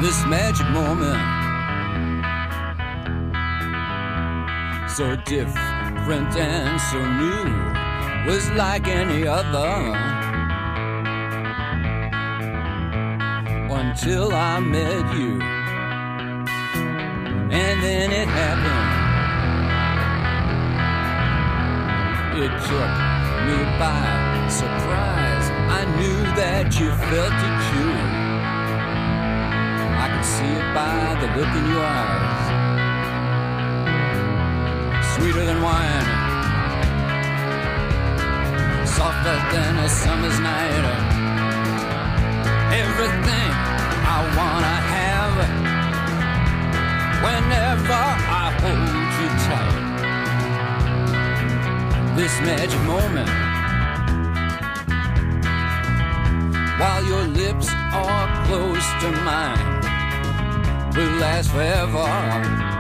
this magic moment, so different and so new, was like any other, until I met you. And then it happened. It took me by surprise. I knew that you felt it too. I could see it by the look in your eyes. Sweeter than wine, softer than a summer's night. Everything I wanna have whenever I hold you tight. This magic moment, while your lips are close to mine, will last forever.